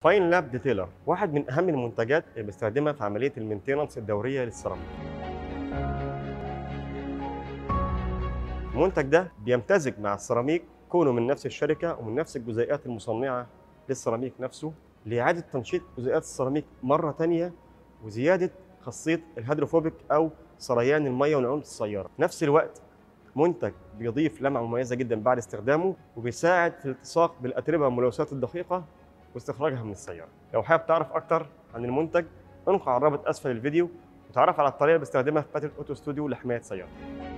فاين لاب ديتيلر واحد من اهم المنتجات اللي بستخدمها في عمليه المينتيننس الدوريه للسيراميك. المنتج ده بيمتزج مع السيراميك كونه من نفس الشركه ومن نفس الجزيئات المصنعه للسيراميك نفسه، لاعاده تنشيط جزيئات السيراميك مره ثانيه وزياده خاصيه الهيدروفوبيك او سريان الميه ونعومه السياره. في نفس الوقت منتج بيضيف لمعه مميزه جدا بعد استخدامه، وبيساعد في الالتصاق بالاتربه والملوثات الدقيقه واستخراجها من السياره. لو حابب تعرف اكتر عن المنتج انقر على الرابط اسفل الفيديو وتعرف على الطريقه اللي بستخدمها في باتريك اوتو ستوديو لحمايه سيارتك.